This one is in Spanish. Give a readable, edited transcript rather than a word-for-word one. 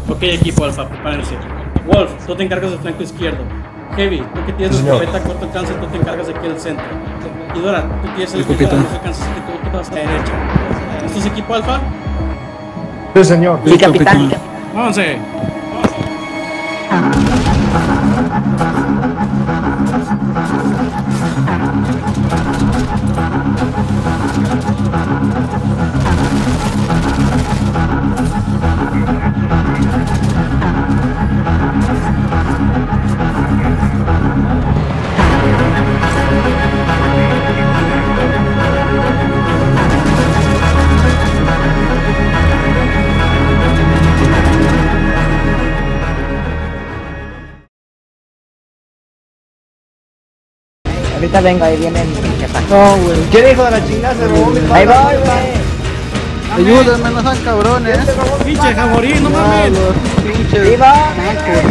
Ok, equipo alfa, prepárense. Wolf, tú te encargas del flanco izquierdo. Heavy, tú que tienes la escopeta a corto alcance, tú te encargas de aquí del centro. Y Dora, tú tienes el escopeta a largo alcance, así que tú vas a la derecha. ¿Esto es equipo alfa? Sí, señor. Sí, capitán. ¡Vámonos! Ahorita vengo, ahí viene mi jefa. No, güey. ¿Quién hijo de la chingada se robó mi Ahí pala, voy, güey. Ayúdenme, no sean cabrones. ¡Pinche jamorín, no mames! Pinches. ¡Viva!